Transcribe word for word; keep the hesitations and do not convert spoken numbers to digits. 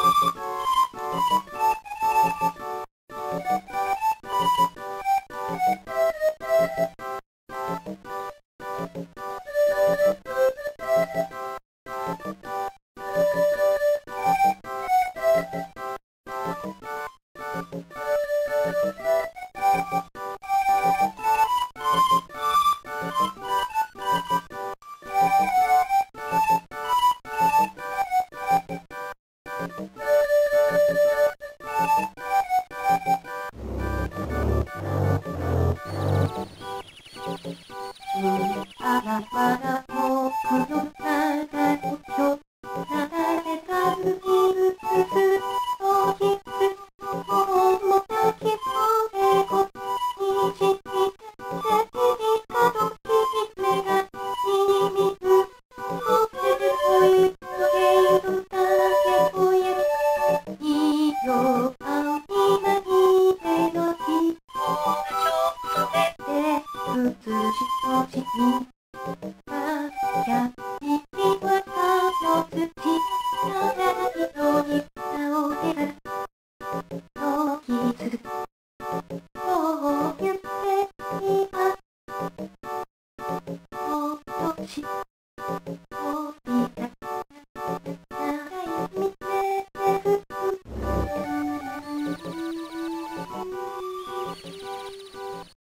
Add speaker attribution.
Speaker 1: あらわら僕の長とちょ流れたるいるすすおひつの方も泣きそうでこにじみていたとき目がにみるおせるといっとけどだけこやいよ青いなに手のひでうつしとしにあやいはたの土長いのに顔でのきつ